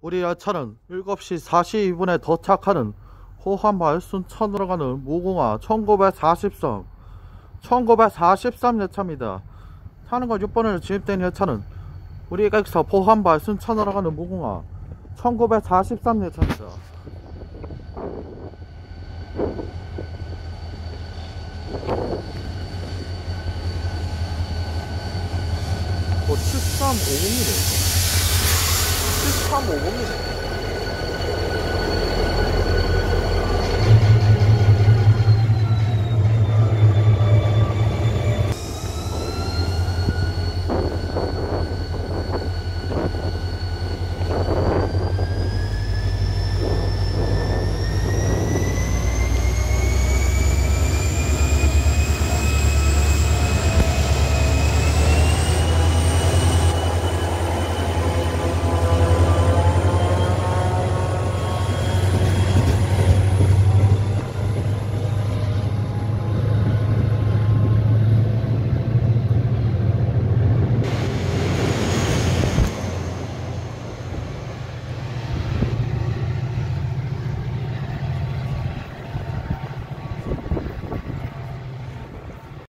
우리 열차는 7시 42분에 도착하는 호환발 순천으로 가는 무궁화 1943 열차입니다. 타는 거 6번으로 진입된 열차는 우리가 여기서 포환발 순천으로 가는 무궁화 1943 열차입니다. 7350이네. 7350이네.